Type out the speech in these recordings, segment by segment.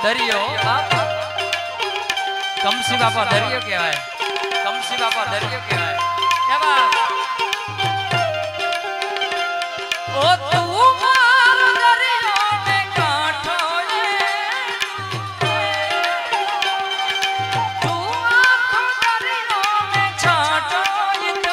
दरियो कमसी बापा दरियो कहेवाय कमसी बापा दरियो कहेवाय क्या बात ओ तू मार दरियो में कांठो ये तू आंखों दरियो में छांटो ये तू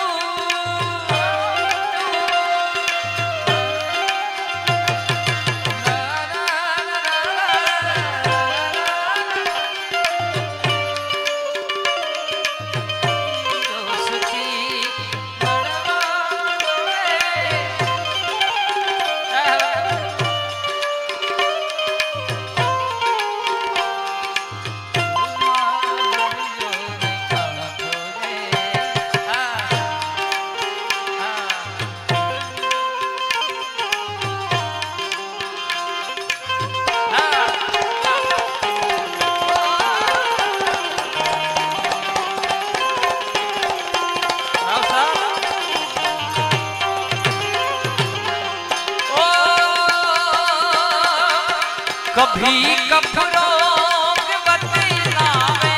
कभी कपड़ों के बदलावे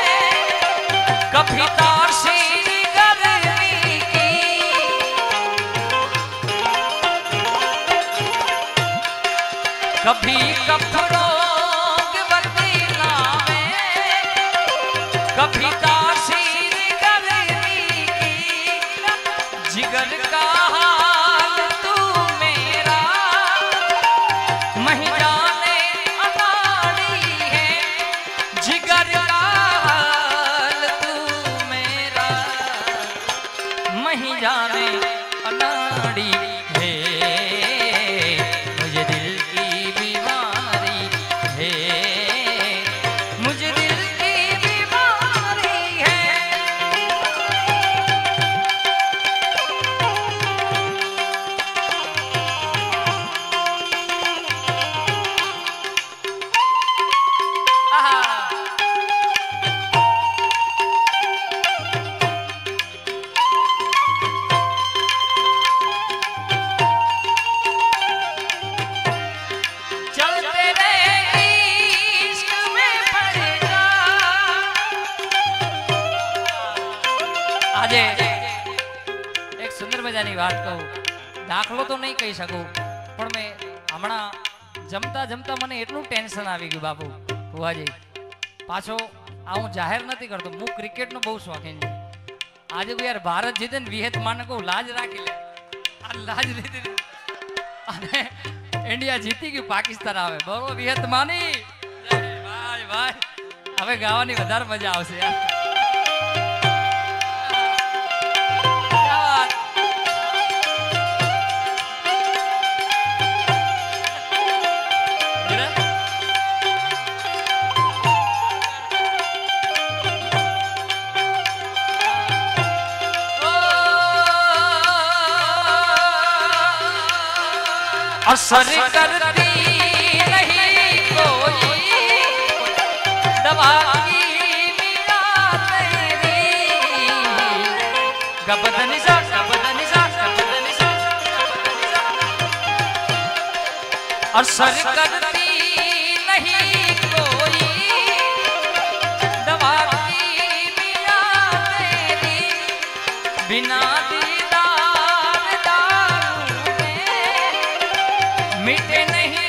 कभी तारसी गर्मी की कभी कपड़ों के बदलावे कभी तारसी गर्मी की जिगर का हाल तू मेरा महिला जाने अनाड़ी है मुझे दिल की बीमारी है मुझे दिल की बीमारी है આજે એક સુંદર મજાની વાત કહું દાખલો તો નહીં કહી શકું પણ મેં હમણાં જમતા જમતા મને એટલું ટેન્શન આવી ગયું બાપુ ભુવાજી પાછો આ હું જાહેર નથી કરતો હું ક્રિકેટનો બહુ શોખીન છું આજે કોઈ યાર ભારત જીતે ને વિયેતમાન કહું લાજ રાખી લે આ લાજ લીધી અને ઇન્ડિયા જીતી ગયું પાકિસ્તાન આવે બરોબર વિયેતમાની ભાઈ ભાઈ હવે ગાવાની વધારે મજા આવશે યાર असर करती नहीं कोई दवा की मिला तेरी गबदनिसा गबदनिसा गबदनिसा असर करती नहीं कोई दवा की मिला तेरी बिना दीदार दारू में मिटे नहीं